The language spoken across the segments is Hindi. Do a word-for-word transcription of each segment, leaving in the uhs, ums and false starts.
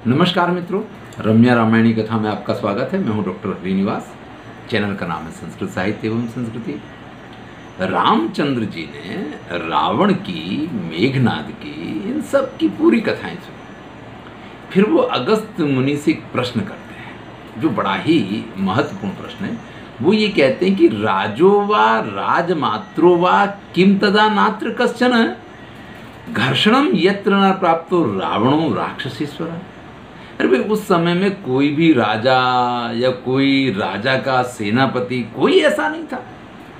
नमस्कार मित्रों, रम्या रामायणी कथा में आपका स्वागत है। मैं हूं डॉक्टर श्रीनिवास। चैनल का नाम है संस्कृत साहित्य एवं संस्कृति। रामचंद्र जी ने रावण की, मेघनाद की, इन सब की पूरी कथाएं सुनी। फिर वो अगस्त मुनि से एक प्रश्न करते हैं जो बड़ा ही महत्वपूर्ण प्रश्न है। वो ये कहते हैं कि राजो वा राजमात्रो वा किम तदा नात्र कश्चन घर्षणम यत्र न प्राप्तो रावणो राक्षसीश्वर। अरे भाई, उस समय में कोई भी राजा या कोई राजा का सेनापति कोई ऐसा नहीं था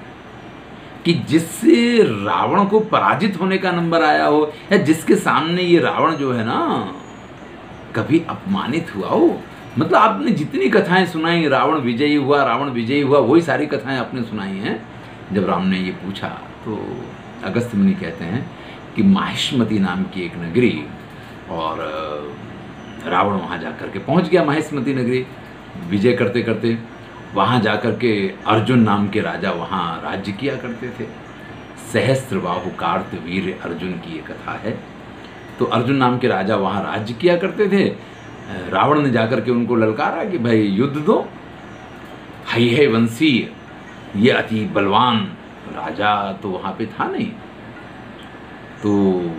कि जिससे रावण को पराजित होने का नंबर आया हो, या जिसके सामने ये रावण जो है ना कभी अपमानित हुआ हो। मतलब आपने जितनी कथाएं सुनाई, रावण विजयी हुआ, रावण विजयी हुआ, वही सारी कथाएं आपने सुनाई हैं। जब राम ने ये पूछा तो अगस्त मुनि कहते हैं कि माहिष्मति नाम की एक नगरी, और रावण वहाँ जाकर के पहुँच गया माहिष्मति नगरी। विजय करते करते वहाँ जाकर के अर्जुन नाम के राजा वहाँ राज्य किया करते थे। सहस्त्रबाहु कार्तवीर्य अर्जुन की ये कथा है। तो अर्जुन नाम के राजा वहाँ राज्य किया करते थे। रावण ने जाकर के उनको ललकारा कि भाई युद्ध दो। हई है वंशीय, ये अति बलवान राजा तो वहाँ पे था नहीं। तो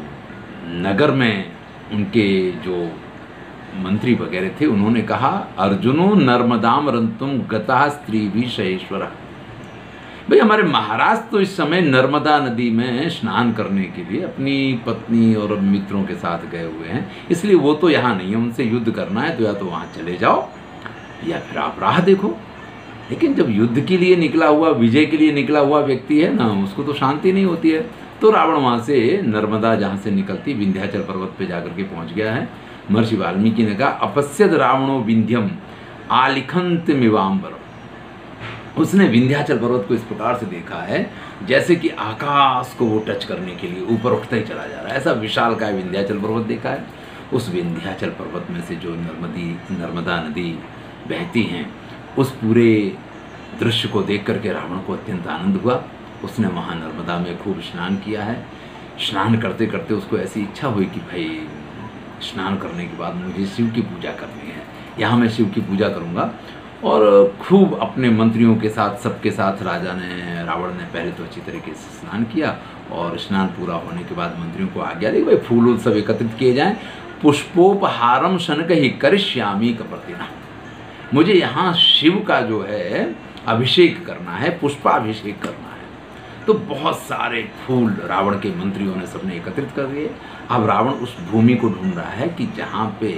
नगर में उनके जो मंत्री वगैरह थे, उन्होंने कहा अर्जुनो नर्मदाम रंतुम गता स्त्री भी शहेश्वर। भाई, हमारे महाराज तो इस समय नर्मदा नदी में स्नान करने के लिए अपनी पत्नी और मित्रों के साथ गए हुए हैं, इसलिए वो तो यहाँ नहीं है। उनसे युद्ध करना है तो या तो वहाँ चले जाओ या फिर आप राह देखो। लेकिन जब युद्ध के लिए निकला हुआ, विजय के लिए निकला हुआ व्यक्ति है ना, उसको तो शांति नहीं होती है। तो रावण वहाँ से नर्मदा जहाँ से निकलती विंध्याचल पर्वत पे जाकर के पहुँच गया है। महर्षि वाल्मीकि ने कहा अपश्यद रावणो विंध्यम आलिखंत मिवाम्बर। उसने विंध्याचल पर्वत को इस प्रकार से देखा है जैसे कि आकाश को वो टच करने के लिए ऊपर उठता ही चला जा रहा है। ऐसा विशाल का विंध्याचल पर्वत देखा है। उस विंध्याचल पर्वत में से जो नर्मदी नर्मदा नदी बहती हैं, उस पूरे दृश्य को देख करके रावण को अत्यंत आनंद हुआ। उसने वहाँ नर्मदा में खूब स्नान किया है। स्नान करते करते उसको ऐसी इच्छा हुई कि भाई स्नान करने के बाद मुझे शिव की पूजा करनी है, यहाँ मैं शिव की पूजा करूँगा। और खूब अपने मंत्रियों के साथ, सबके साथ राजा ने, रावण ने पहले तो अच्छी तरीके से स्नान किया। और स्नान पूरा होने के बाद मंत्रियों को आज्ञा दी भाई फूल सब एकत्रित किए जाएं। पुष्पोपहारम शनक ही करिष्यामी कपर्दिना। मुझे यहाँ शिव का जो है अभिषेक करना है, पुष्पाभिषेक करना है। तो बहुत सारे फूल रावण के मंत्रियों ने सबने एकत्रित कर दिए। अब रावण उस भूमि को ढूंढ रहा है कि जहाँ पे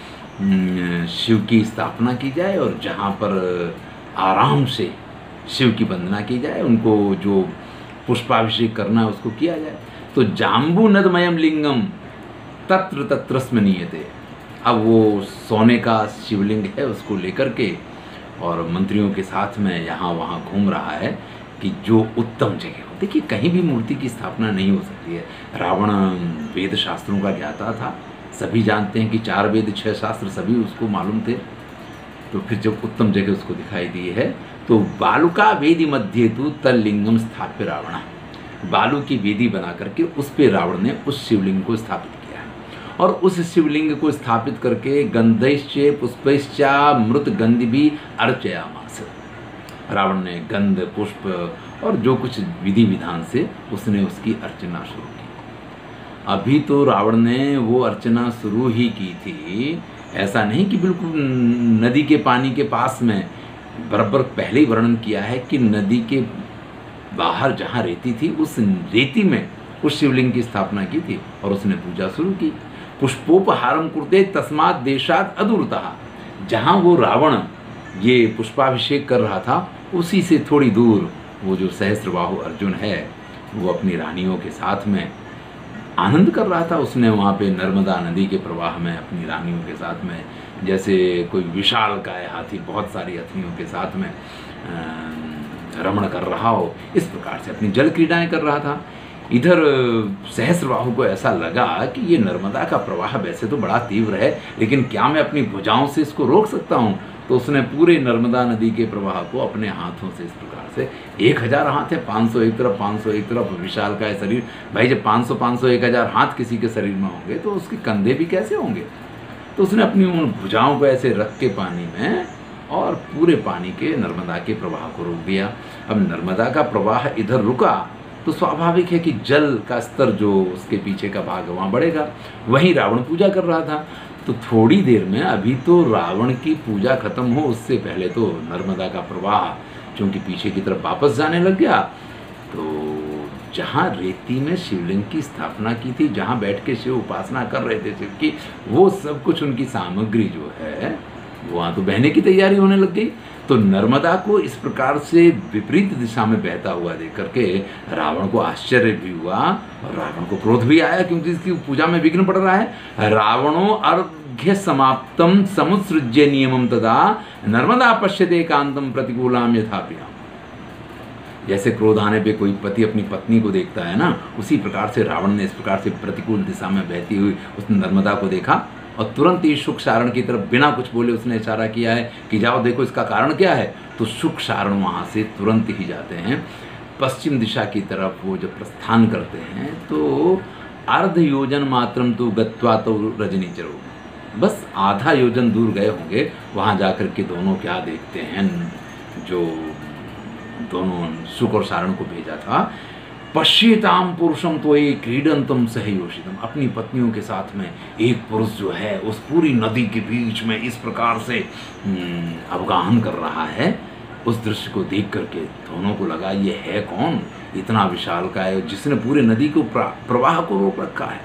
शिव की स्थापना की जाए और जहाँ पर आराम से शिव की वंदना की जाए, उनको जो पुष्पाभिषेक करना है उसको किया जाए। तो जाम्बू नदमयम लिंगम तत्र तत्र स्मनीयते। अब वो सोने का शिवलिंग है, उसको लेकर के और मंत्रियों के साथ में यहाँ वहाँ घूम रहा है कि जो उत्तम जगह हो। देखिए, कहीं भी मूर्ति की स्थापना नहीं हो सकती है। रावण वेद शास्त्रों का ज्ञाता था। सभी जानते हैं कि चार वेद छह शास्त्र सभी उसको मालूम थे। तो फिर जब उत्तम जगह उसको दिखाई दी है तो बालुका वेदी मध्य तु तल्लिंगम स्थाप्य रावण। बालू की वेदी बना करके उस पे रावण ने उस शिवलिंग को स्थापित किया है। और उस शिवलिंग को स्थापित करके गंधैश्च पुष्पैश्च मृत गंध भी अर्चयामास। रावण ने गंध, पुष्प और जो कुछ विधि विधान से उसने उसकी अर्चना शुरू की। अभी तो रावण ने वो अर्चना शुरू ही की थी, ऐसा नहीं कि बिल्कुल नदी के पानी के पास में। बराबर पहले ही वर्णन किया है कि नदी के बाहर जहाँ रेती थी, उस रेती में उस शिवलिंग की स्थापना की थी और उसने पूजा शुरू की। पुष्पोपहारम कुर्ते तस्मात् देशात् अदूरतः। जहाँ वो रावण ये पुष्पाभिषेक कर रहा था, उसी से थोड़ी दूर वो जो सहस्त्रबाहु अर्जुन है वो अपनी रानियों के साथ में आनंद कर रहा था। उसने वहाँ पे नर्मदा नदी के प्रवाह में अपनी रानियों के साथ में, जैसे कोई विशाल काय हाथी बहुत सारी हथिनियों के साथ में रमण कर रहा हो, इस प्रकार से अपनी जल क्रीडाएं कर रहा था। इधर सहस्त्रबाहु को ऐसा लगा कि ये नर्मदा का प्रवाह वैसे तो बड़ा तीव्र है, लेकिन क्या मैं अपनी भुजाओं से इसको रोक सकता हूँ। तो उसने पूरे नर्मदा नदी के प्रवाह को अपने हाथों से इस प्रकार से, एक हजार हाथ है, पाँच सौ एक तरफ, पाँच सौ एक तरफ, विशाल का है शरीर। भाई, जब पाँच सौ पाँच सौ एक हजार हाथ किसी के शरीर में होंगे तो उसके कंधे भी कैसे होंगे। तो उसने अपनी उन भुजाओं को ऐसे रख के पानी में और पूरे पानी के नर्मदा के प्रवाह को रोक दिया। अब नर्मदा का प्रवाह इधर रुका तो स्वाभाविक है कि जल का स्तर जो उसके पीछे का भाग है वहाँ बढ़ेगा। वहीं रावण पूजा कर रहा था, तो थोड़ी देर में अभी तो रावण की पूजा खत्म हो उससे पहले तो नर्मदा का प्रवाह क्योंकि पीछे की तरफ वापस जाने लग गया। तो जहाँ रेती में शिवलिंग की स्थापना की थी, जहाँ बैठ के शिव उपासना कर रहे थे शिव की, वो सब कुछ उनकी सामग्री जो है वहाँ तो बहने की तैयारी होने लग गई। तो नर्मदा को इस प्रकार से विपरीत दिशा में बहता हुआ देख करके रावण को आश्चर्य भी हुआ और रावण को क्रोध भी आया क्योंकि इसकी पूजा में विघ्न पड़ रहा है। रावणो अर्घ्य समाप्तम समुत्सृज्य नियमम तदा नर्मदा पश्यते कांतम प्रतिकूलाम यथाप्रियाम। जैसे क्रोध आने पे कोई पति अपनी पत्नी को देखता है ना, उसी प्रकार से रावण ने इस प्रकार से प्रतिकूल दिशा में बहती हुई उस नर्मदा को देखा और तुरंत ही शुक सारण की तरफ बिना कुछ बोले उसने इशारा किया है कि जाओ देखो इसका कारण क्या है। तो शुक सारण वहाँ से तुरंत ही जाते हैं पश्चिम दिशा की तरफ। वो जब प्रस्थान करते हैं तो अर्ध योजन मात्रम तो गत्वा तो रजनीचरो, बस आधा योजन दूर गए होंगे। वहाँ जाकर के दोनों क्या देखते हैं, जो दोनों शुक और सारण को भेजा था, पश्येताम पुरुषम तो एक क्रीडंतम सहयोषितम, अपनी पत्नियों के साथ में एक पुरुष जो है उस पूरी नदी के बीच में इस प्रकार से अवगाहन कर रहा है। उस दृश्य को देख करके दोनों को लगा ये है कौन, इतना विशाल का है जिसने पूरे नदी को प्रवाह को रोक रखा है।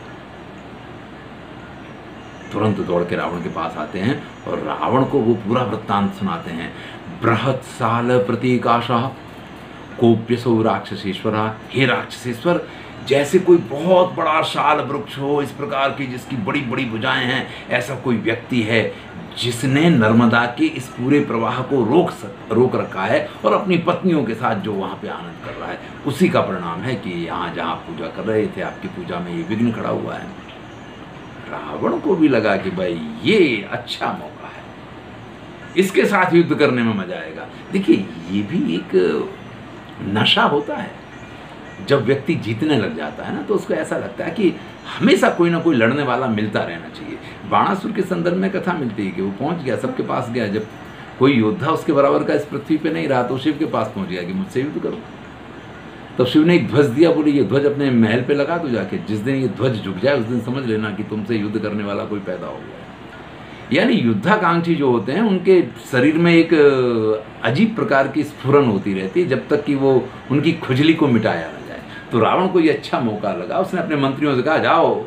तुरंत दौड़ के रावण के पास आते हैं और रावण को वो पूरा वृत्तांत सुनाते हैं। बृहत साल प्रतीकाशा कोप्यसो राक्षसेश्वरा, हे राक्षसेश्वर, जैसे कोई बहुत बड़ा शाल वृक्ष हो इस प्रकार की जिसकी बड़ी बड़ी भुजाएं हैं, ऐसा कोई व्यक्ति है जिसने नर्मदा के इस पूरे प्रवाह को रोक सक रोक रखा है और अपनी पत्नियों के साथ जो वहाँ पे आनंद कर रहा है, उसी का परिणाम है कि यहाँ जहाँ पूजा कर रहे थे आपकी पूजा में ये विघ्न खड़ा हुआ है। रावण को भी लगा कि भाई ये अच्छा मौका है, इसके साथ युद्ध करने में मजा आएगा। देखिए ये भी एक नशा होता है, जब व्यक्ति जीतने लग जाता है ना तो उसको ऐसा लगता है कि हमेशा कोई ना कोई लड़ने वाला मिलता रहना चाहिए। बाणासुर के संदर्भ में कथा मिलती है कि वो पहुंच गया, सबके पास गया, जब कोई योद्धा उसके बराबर का इस पृथ्वी पे नहीं रहा तो शिव के पास पहुंच गया कि मुझसे युद्ध करो। तब शिव ने एक ध्वज दिया, बोले ये ध्वज अपने महल पे लगा दो जाके, जिस दिन ये ध्वज झुक जाए उस दिन समझ लेना कि तुमसे युद्ध करने वाला कोई पैदा हो गया। यानी युद्धाकांक्षी जो होते हैं उनके शरीर में एक अजीब प्रकार की स्फुरन होती रहती है जब तक कि वो उनकी खुजली को मिटाया ना जाए। तो रावण को ये अच्छा मौका लगा, उसने अपने मंत्रियों से कहा जाओ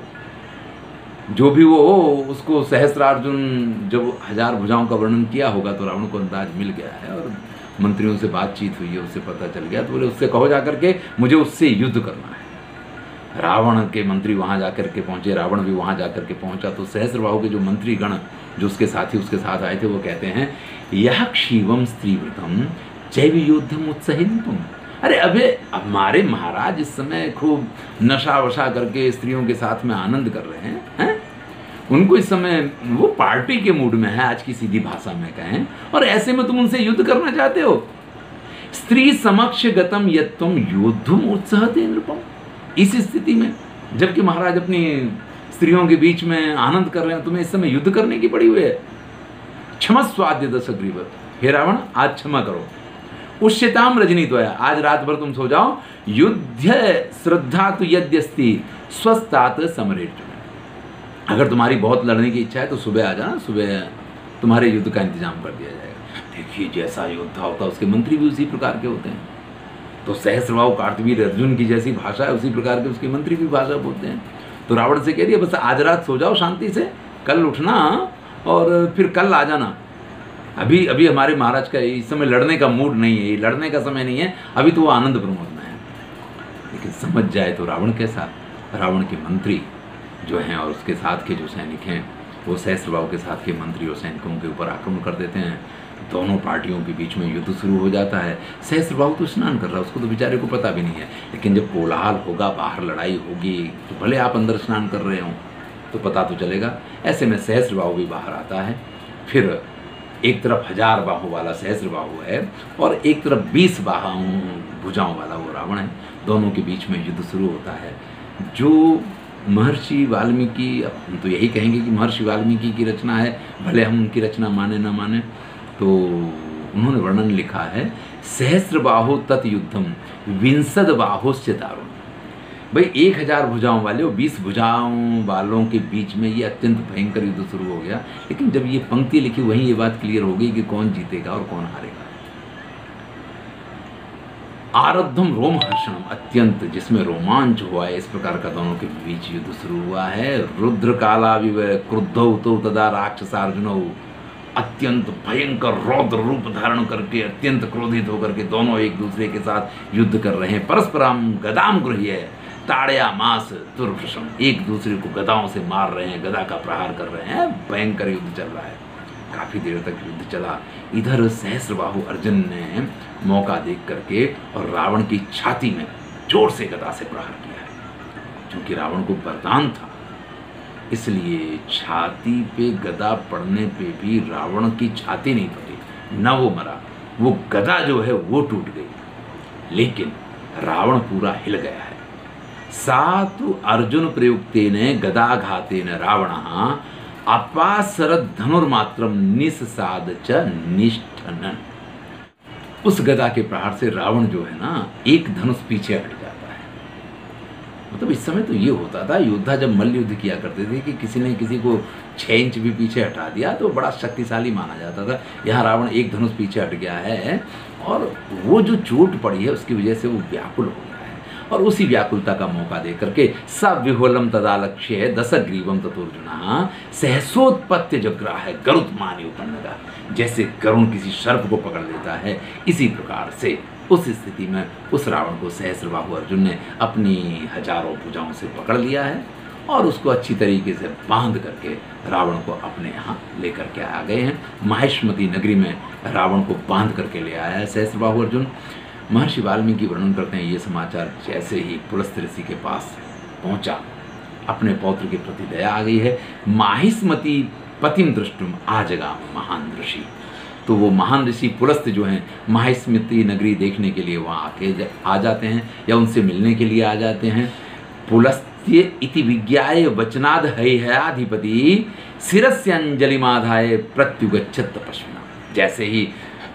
जो भी वो हो उसको सहस्त्रार्जुन, जब हजार भुजाओं का वर्णन किया होगा तो रावण को अंदाज मिल गया है और मंत्रियों से बातचीत हुई है, उससे पता चल गया। तो बोले उससे कहो जा करके मुझे उससे युद्ध करना है। रावण के मंत्री वहाँ जाकर के पहुँचे, रावण भी वहाँ जाकर के पहुँचा। तो सहस्रबाहु के जो मंत्री गण जो उसके साथी उसके साथ आए थे वो कहते हैं यह क्षीवम स्त्रीवृतम जैव युद्धम उत्साहितम। अरे अबे हमारे महाराज इस समय खूब नशा वशा करके स्त्रियों के साथ में आनंद कर रहे हैं, हैं? उनको इस समय वो पार्टी के मूड में है, आज की सीधी भाषा में कहें, और ऐसे में तुम उनसे युद्ध करना चाहते हो। स्त्री समक्ष गतम यत्तम योद्धुम उत्साहते नृपम। इस स्थिति में जबकि महाराज अपनी स्त्रियों के बीच में आनंद कर रहे हैं, तुम्हें इस समय युद्ध करने की पड़ी हुई है। क्षमस्वाद्य दशग्रीव, हे रावण आज क्षमा करो। उष्यताम रजनी द्वया, आज रात भर तुम सो जाओ। युद्ध श्रद्धा तो यद्यस्ति स्वस्थात समरेट। अगर तुम्हारी बहुत लड़ने की इच्छा है तो सुबह आ जाना, सुबह तुम्हारे युद्ध का इंतजाम कर दिया जाएगा। देखिए जैसा योद्धा होता है उसके मंत्री भी उसी प्रकार के होते हैं। तो सहस्रबाहु कार्तवीर अर्जुन की जैसी भाषा है उसी प्रकार के उसके मंत्री भी भाषा बोलते हैं। तो रावण से कह दिया बस आज रात सो जाओ शांति से, कल उठना और फिर कल आ जाना। अभी अभी हमारे महाराज का इस समय लड़ने का मूड नहीं है, ये लड़ने का समय नहीं है, अभी तो वो आनंद प्रमोद में है। लेकिन समझ जाए तो रावण कैसा, रावण के मंत्री जो हैं और उसके साथ के जो सैनिक हैं वो सहस्रबाहु के साथ के मंत्री और सैनिकों के ऊपर आक्रमण कर देते हैं। दोनों पार्टियों के बीच में युद्ध शुरू हो जाता है। सहस्रबाहु तो स्नान कर रहा है, उसको तो बेचारे को पता भी नहीं है, लेकिन जब कोलाहल होगा, बाहर लड़ाई होगी, तो भले आप अंदर स्नान कर रहे हो तो पता तो चलेगा। ऐसे में सहस्रबाहु भी बाहर आता है। फिर एक तरफ हजार बाहों वाला सहस्रबाहु है और एक तरफ बीस बाहों भुजाओं वाला वो रावण है। दोनों के बीच में युद्ध शुरू होता है। जो महर्षि वाल्मीकि, अब हम तो यही कहेंगे कि महर्षि वाल्मीकि की रचना है, भले हम उनकी रचना माने ना माने। तो उन्होंने वर्णन लिखा है, सहस्र बाहो तत् युद्धम विंशद बाहोस्य दारुण। भाई एक हजार भुजाओं वाले और बीस भुजाओं वालों के बीच में ये अत्यंत भयंकर युद्ध शुरू हो गया। लेकिन जब ये पंक्ति लिखी वहीं ये बात क्लियर हो गई कि कौन जीतेगा और कौन हारेगा। आरब्धम रोमहर्षणम, अत्यंत जिसमें रोमांच हुआ है, इस प्रकार का दोनों के बीच युद्ध शुरू हुआ है। रुद्र कालाविव क्रुद्धौ तो तदा राक्षसार्जुनौ, अत्यंत भयंकर रौद्र रूप धारण करके अत्यंत क्रोधित होकर के दोनों एक दूसरे के साथ युद्ध कर रहे हैं। परस्परम गदाम गृह्य ताड़या मास दुर्भृशम, एक दूसरे को गदाओं से मार रहे हैं, गदा का प्रहार कर रहे हैं। भयंकर युद्ध चल रहा है, काफी देर तक युद्ध चला। इधर सहस्रबाहु अर्जुन ने मौका देख करके और रावण की छाती में जोर से गदा से प्रहार किया है। क्योंकि रावण को वरदान था, इसलिए छाती पे गदा पड़ने पे भी रावण की छाती नहीं फटी, न वो मरा, वो गदा जो है वो टूट गई, लेकिन रावण पूरा हिल गया है। सातु अर्जुन प्रयुक्तेन गदाघातेन रावणः अपासरत धनुर्मात्रम निस्साद च निष्ठनन। उस गदा के प्रहार से रावण जो है ना, एक धनुष पीछे हट जाता है। मतलब इस समय तो ये होता था, योद्धा जब मल्ल युद्ध किया करते थे कि किसी ने किसी को छः इंच भी पीछे हटा दिया तो बड़ा शक्तिशाली माना जाता था। यहाँ रावण एक धनुष पीछे हट गया है और वो जो चोट पड़ी है उसकी वजह से वो व्याकुल हो गया है। और उसी व्याकुलता का मौका दे करके सब विहोलम तदालक्ष्य दशग्रीवम ततोर्जुना सहसोत्पत्ति जग्राह है गरुत्मानि उपन्नगा। जैसे गरुण किसी सर्प को पकड़ लेता है, इसी प्रकार से उस स्थिति में उस रावण को सहस्रबाहु अर्जुन ने अपनी हजारों भुजाओं से पकड़ लिया है और उसको अच्छी तरीके से बांध करके रावण को अपने यहाँ लेकर के आ गए हैं। माहिष्मती नगरी में रावण को बांध करके ले आया है सहस्रबाहु अर्जुन। महर्षि वाल्मीकि वर्णन करते हैं, ये समाचार जैसे ही पुलस्त्य ऋषि के पास पहुंचा, अपने पौत्र के प्रति दया आ गई है। माहिष्मती पतिम दृष्टुम आजगाम महान ऋषि। तो वो महान ऋषि पुलस्त्य जो हैं माहिष्मती नगरी देखने के लिए वहाँ आके आ जाते हैं या उनसे मिलने के लिए आ जाते हैं। पुलस्त्य इति विज्ञाय वचनाद हैहयाधिपति शिरस्य अंजलिमाधाय प्रत्युगच्छत तपस्विना। जैसे ही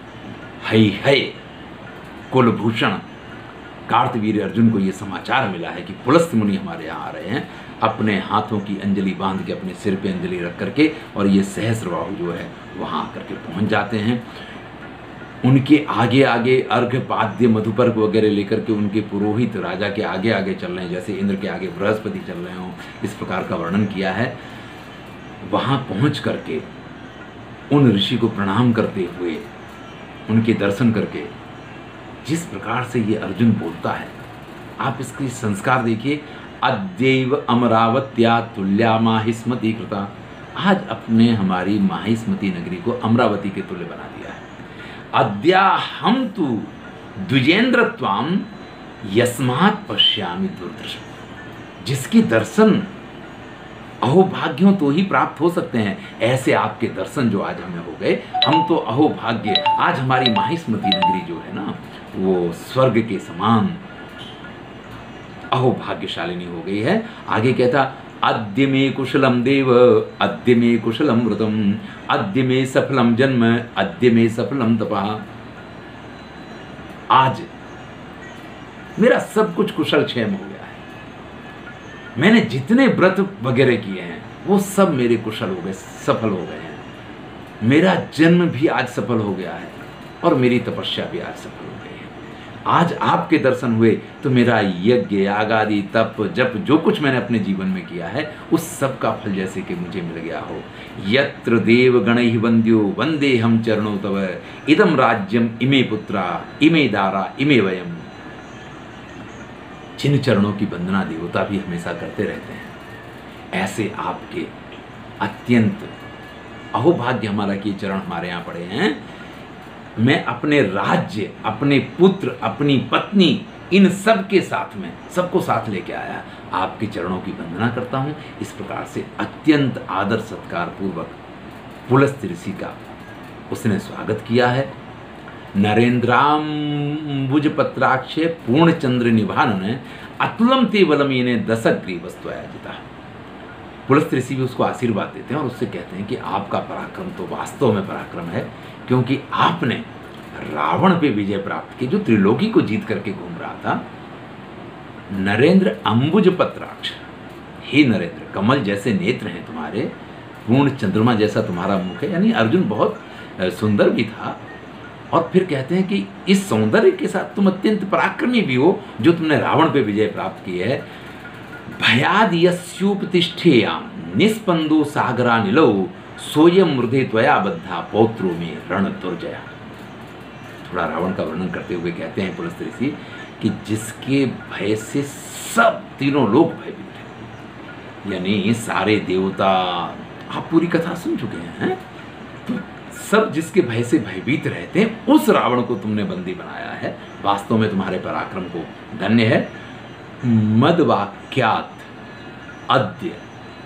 हैहय कुलभूषण कार्तवीर्य अर्जुन को ये समाचार मिला है कि पुलस्त्य मुनि हमारे यहाँ आ रहे हैं, अपने हाथों की अंजलि बांध के अपने सिर पे अंजलि रख करके और ये सहस्रबाहु जो है वहाँ आकर के पहुँच जाते हैं। उनके आगे आगे अर्घ्य पाद्य मधुपर्क वगैरह लेकर के उनके पुरोहित राजा के आगे आगे चल रहे हैं, जैसे इंद्र के आगे बृहस्पति चल रहे हों, इस प्रकार का वर्णन किया है। वहाँ पहुँच करके उन ऋषि को प्रणाम करते हुए उनके दर्शन करके जिस प्रकार से ये अर्जुन बोलता है, आप इसकी संस्कार देखिए। अद्यैव अमरावत्या तुल्या माहिष्मती कृता। आज अपने हमारी माहिष्मती नगरी को अमरावती के तुल्य बना दिया है। अद्या हम तु द्विजेंद्र त्वाम यस्मात् पश्यामि दुर्दृशम। जिसके दर्शन अहोभाग्यों तो ही प्राप्त हो सकते हैं, ऐसे आपके दर्शन जो आज हमें हो गए, हम तो अहोभाग्य। आज हमारी माहिष्मती नगरी जो है ना, वो स्वर्ग के समान अहोभाग्यशालिनी हो गई है। आगे कहता, अद्य मे कुशलम देव अद्य मे कुशलम व्रतम अद्य मे सफलम जन्म अद्य मे सफलम तपः। आज मेरा सब कुछ कुशल क्षेम हो गया है। मैंने जितने व्रत वगैरह किए हैं वो सब मेरे कुशल हो गए, सफल हो गए हैं। मेरा जन्म भी आज सफल हो गया है और मेरी तपस्या भी आज सफल हो गई है। आज आपके दर्शन हुए तो मेरा यज्ञ यागादि तप जप जो कुछ मैंने अपने जीवन में किया है उस सब का फल जैसे कि मुझे मिल गया हो। यत्र देव गणैः वन्द्यो वंदे हम चरणों तव इदम राज्यम इमे पुत्रा इमे दारा इमे वयम। जिन चरणों की वंदना देवता भी हमेशा करते रहते हैं, ऐसे आपके अत्यंत अहोभाग्य हमारा कि चरण हमारे यहाँ पड़े हैं। मैं अपने राज्य, अपने पुत्र, अपनी पत्नी, इन सब के साथ में सबको साथ लेके आया, आपके चरणों की वंदना करता हूँ। इस प्रकार से अत्यंत आदर सत्कार पूर्वक पुलस्त्य ऋषि का उसने स्वागत किया है। नरेंद्राम्बुज पत्राक्षे पूर्णचंद्र निभानन अतुलम ते बलमीने दशग्रीवस्तु आयाजिता। पुलस्त्य ऋषि भी उसको आशीर्वाद देते हैं और उससे कहते हैं कि आपका पराक्रम तो वास्तव में पराक्रम है, क्योंकि आपने रावण पे विजय प्राप्त की, जो त्रिलोकी को जीत करके घूम रहा था। नरेंद्र अंबुज पत्राक्ष, हे नरेंद्र, कमल जैसे नेत्र हैं तुम्हारे, पूर्ण चंद्रमा जैसा तुम्हारा मुख है, यानी अर्जुन बहुत सुंदर भी था। और फिर कहते हैं कि इस सौंदर्य के साथ तुम अत्यंत पराक्रमी भी हो, जो तुमने रावण पे विजय प्राप्त की है। भयाद यस्योपतिष्ठेयाम निस्पंदो सागरानिलौ सोयम मृदे त्वया बद्धा पौत्रो में रण दुर्जया। थोड़ा रावण का वर्णन करते हुए कहते हैं पुलस्त्य ऋषि कि जिसके भय से सब तीनों लोग भयभीत हैं, यानी सारे देवता, आप पूरी कथा सुन चुके हैं, तो सब जिसके भय से भयभीत रहते हैं, उस रावण को तुमने बंदी बनाया है। वास्तव में तुम्हारे पराक्रम को धन्य है। मदवाक्यात अद्य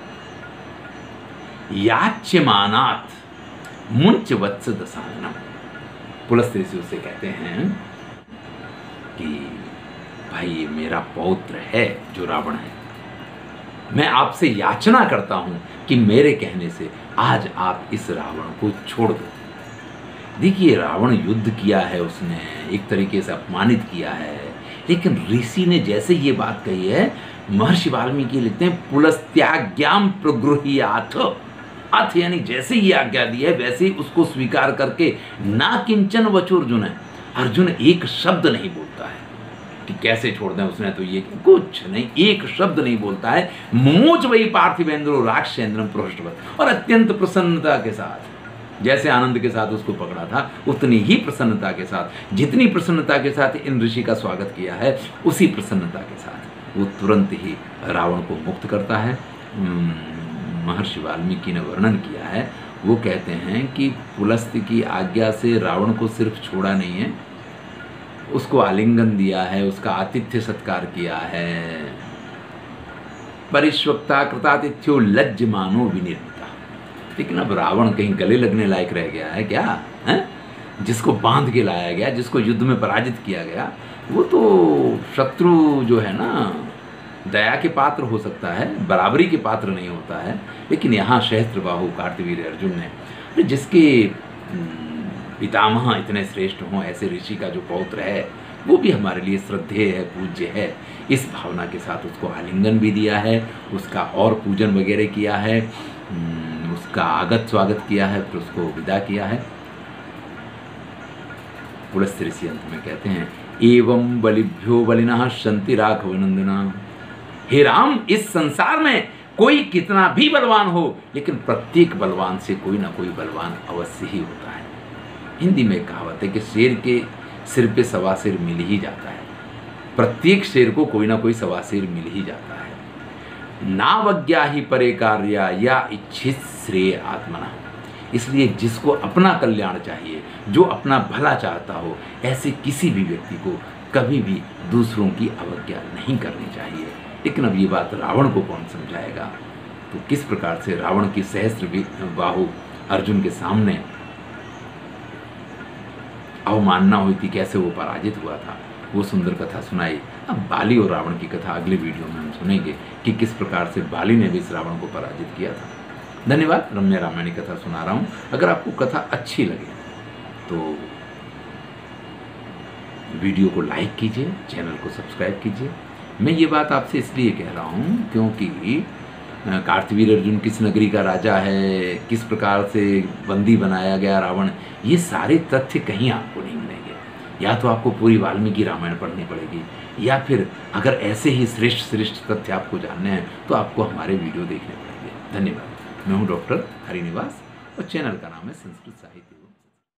याच्यमानात मुंच वत्स दसाननम। पुलस्त्य ऋषि उससे कहते हैं कि भाई ये मेरा पौत्र है जो रावण है, मैं आपसे याचना करता हूं कि मेरे कहने से आज आप इस रावण को छोड़ दो। देखिए, रावण युद्ध किया है उसने, एक तरीके से अपमानित किया है, लेकिन ऋषि ने जैसे ये बात कही है, महर्षि वाल्मीकि लिखते हैं पुलस्त्याज्ञाम प्रगृह्याथ। अथ यानी जैसे ही आज्ञा दी है वैसे ही उसको स्वीकार करके ना किंचन वचोर्जुन है, अर्जुन एक शब्द नहीं बोलता है कि कैसे छोड़ दें। उसने तो ये कुछ नहीं, एक शब्द नहीं बोलता है। मोच वही पार्थिवेंद्रो राक्षेंद्रम पृष्ठवत, और अत्यंत प्रसन्नता के साथ, जैसे आनंद के साथ उसको पकड़ा था उतनी ही प्रसन्नता के साथ, जितनी प्रसन्नता के साथ इन ऋषि का स्वागत किया है, उसी प्रसन्नता के साथ वो तुरंत ही रावण को मुक्त करता है। महर्षि वाल्मीकि ने वर्णन किया है, वो कहते हैं कि पुलस्त्य की आज्ञा से रावण को सिर्फ छोड़ा नहीं है, उसको आलिंगन दिया है, उसका आतिथ्य सत्कार किया है। परिश्वक्ता कृतातिथ्यो लज्जमानो विनिर्मिता। लेकिन अब रावण कहीं गले लगने लायक रह गया है क्या है? जिसको बांध के लाया गया, जिसको युद्ध में पराजित किया गया, वो तो शत्रु जो है ना, दया के पात्र हो सकता है, बराबरी के पात्र नहीं होता है। लेकिन यहाँ सहस्त्रबाहु कार्तवीर्य अर्जुन ने, जिसके पितामह इतने श्रेष्ठ हों, ऐसे ऋषि का जो पौत्र है, वो भी हमारे लिए श्रद्धेय है, पूज्य है, इस भावना के साथ उसको आलिंगन भी दिया है, उसका और पूजन वगैरह किया है, उसका आगत स्वागत किया है, फिर उसको विदा किया है। पुलस्त्य ऋषि अंत में कहते हैं, एवं बलिभ्यो बलिनः शन्ति राघव नंदना। हे राम, इस संसार में कोई कितना भी बलवान हो, लेकिन प्रत्येक बलवान से कोई ना कोई बलवान अवश्य ही होता है। हिंदी में कहावत है कि शेर के सिर पे सवा सिर मिल ही जाता है। प्रत्येक शेर को कोई ना कोई सवा सिर मिल ही जाता है। नावज्ञा ही परे कार्या या इच्छित श्रेय आत्मना। इसलिए जिसको अपना कल्याण चाहिए, जो अपना भला चाहता हो, ऐसे किसी भी व्यक्ति को कभी भी दूसरों की अवज्ञा नहीं करनी चाहिए। लेकिन अब ये बात रावण को कौन समझाएगा? तो किस प्रकार से रावण की सहस्त्र बाहु अर्जुन के सामने अवमानना हुई थी, कैसे वो पराजित हुआ था, वो सुंदर कथा सुनाई। अब बाली और रावण की कथा अगले वीडियो में हम सुनेंगे कि किस प्रकार से बाली ने भी इस रावण को पराजित किया था। धन्यवाद। रम्य रामायणी कथा सुना रहा हूँ। अगर आपको कथा अच्छी लगे तो वीडियो को लाइक कीजिए, चैनल को सब्सक्राइब कीजिए। मैं ये बात आपसे इसलिए कह रहा हूँ क्योंकि कार्तवीर अर्जुन किस नगरी का राजा है, किस प्रकार से बंदी बनाया गया रावण, ये सारे तथ्य कहीं आपको नहीं मिलेंगे। या तो आपको पूरी वाल्मीकि रामायण पढ़नी पड़ेगी, या फिर अगर ऐसे ही श्रेष्ठ श्रेष्ठ तथ्य आपको जानने हैं तो आपको हमारे वीडियो देखने पड़ेंगे। धन्यवाद। मैं हूँ डॉक्टर हरिनिवास और चैनल का नाम है संस्कृत साहित्य।